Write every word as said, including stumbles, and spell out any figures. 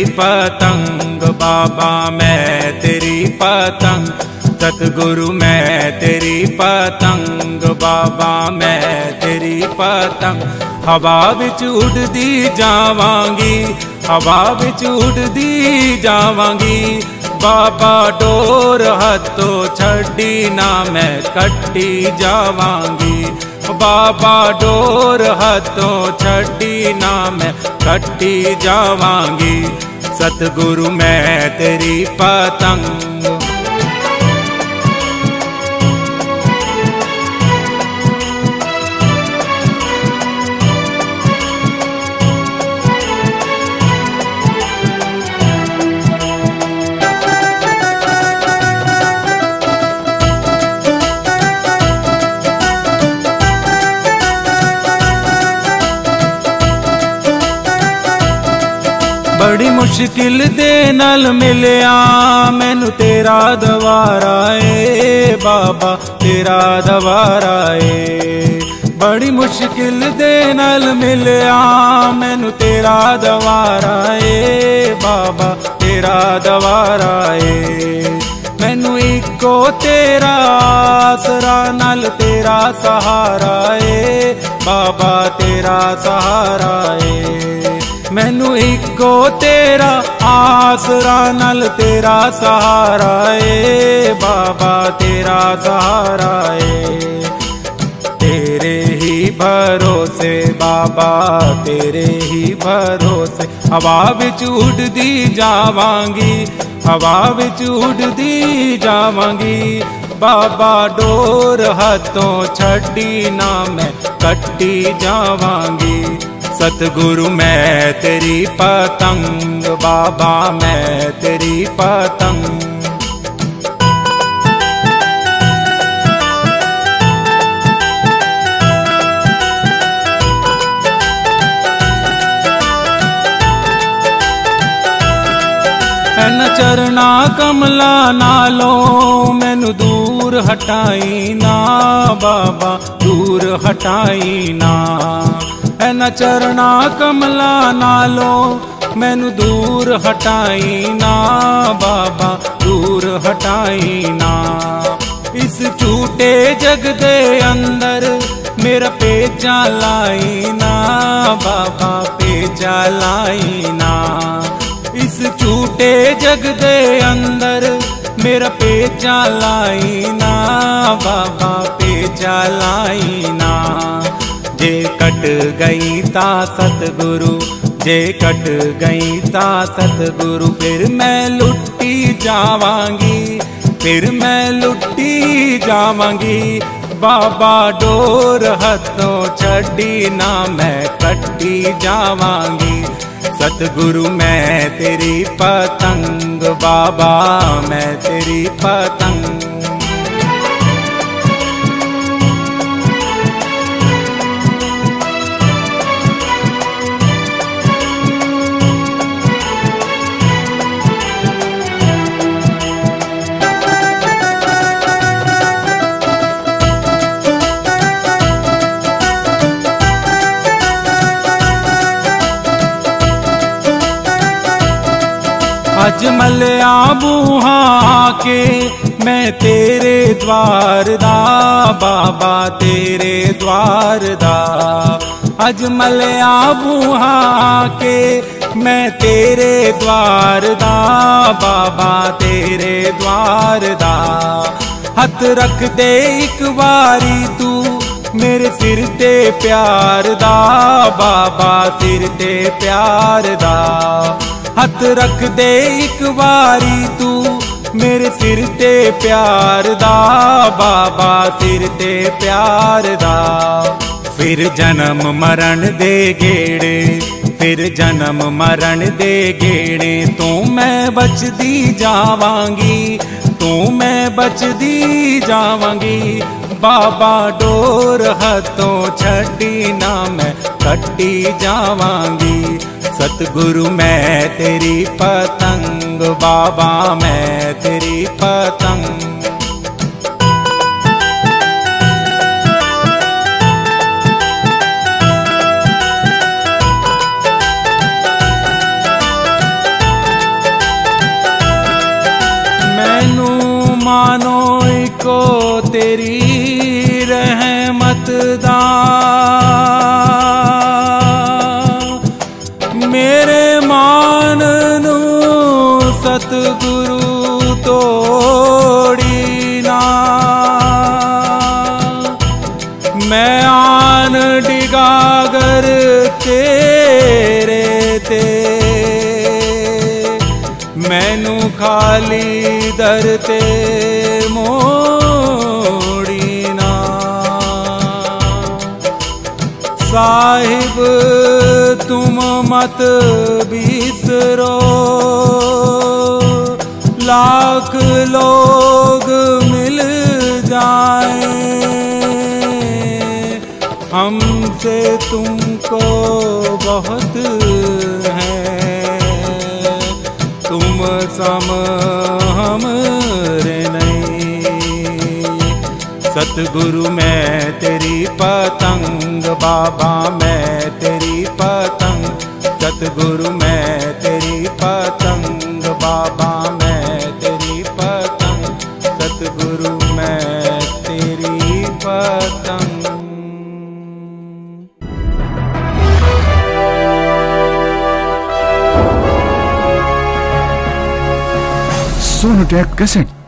पतंग बाबा मैं तेरी पतंग, सतगुरु मैं तेरी पतंग बाबा मैं तेरी पतंग। हवा विच उड़दी जावांगी, हवा विच उड़दी जावांगी, बाबा डोर हथों छड़ी ना मैं कट्टी जावांगी, बाबा डोर हथों छड़ी ना मैं कट्टी जावांगी, सतगुरु मैं तेरी पतंग। बड़ी मुश्किल दे नाल मिलिया मैनू तेरा दवारा ए बाबा तेरा दवारा ए, बड़ी मुश्किल दे नाल मिलिया मैनू तेरा दवारा ए बाबा तेरा दवारा ए। मैनू इको तेरा आसरा नाल तेरा सहारा ए बाबा तेरा सहारा ए। मैनू इको तेरा आसरा नाल तेरा सहारा ए बाबा तेरा सहारा ए। तेरे ही भरोसे बाबा तेरे ही भरोसे, हवा विच उड़दी जावांगी, हवा विच उड़दी जावांगी, बाबा डोर हथों छड़ी ना मैं कट्टी जावांगी, सतगुरु मैं तेरी पतंग बाबा मैं तेरी पतंग। न चरना कमला नालों मैनू दूर हटाई ना बाबा दूर हटाई ना, न चरना कमला नालों मैनू दूर हटाई ना बाबा दूर हटाई ना। इस झूठे जग दे अंदर मेरा पेचा लाई ना बाबा पेचा लाई ना, इस झूठे जग दे अंदर मेरा पेचा लाई ना बाबा पेचा लाई ना। जे कट गई ता सतगुरु, जे कट गई ता सतगुरु, फिर मैं लुटी जावांगी, फिर मैं लुटी जावांगी, बाबा डोर हथों छड़ी ना मैं कट्टी जावांगी, सतगुरु मैं तेरी पतंग बाबा मैं तेरी पतंग। अज मलिया बूहा के मैं तेरे द्वार दा बाबा तेरे द्वार दा, अज मलिया बूहा के मैं तेरे द्वार दा बाबा तेरे द्वार दा। हथ रख दे एक बारी तू मेरे सिर ते प्यार दा बाबा सिर ते प्यार दा, हथ रख दे एक बारी तू मेरे सिर ते प्यार दा बाबा सिर ते प्यार दा। फिर जन्म मरण दे गेड़े, फिर जन्म मरण दे गेड़े, तू मैं बचदी जावांगी, तू मैं बचदी जावांगी, बाबा डोर हथों छड़ी ना मैं कट्टी जावांगी, सतगुरु मैं तेरी पतंग बाबा मैं तेरी पतंग। मानो को तेरी रहमत दा मेरे मान नू सतगुरु तोड़ी ना मैं आन डिगागर तेरे ते मैनू खाली दर ते मोड़ी ना साहिब तुम मत बिसरो लाख लोग मिल जाएं हमसे तुमको बहुत है तुम सम हमरे नहीं सतगुरु मैं तेरी पतंग बाबा मैं तेरी पतंग सतगुरु मैं तेरी पतंग बाबा मैं तेरी पतंग सतगुरु मैं तेरी पतंग। Sonotek cassette.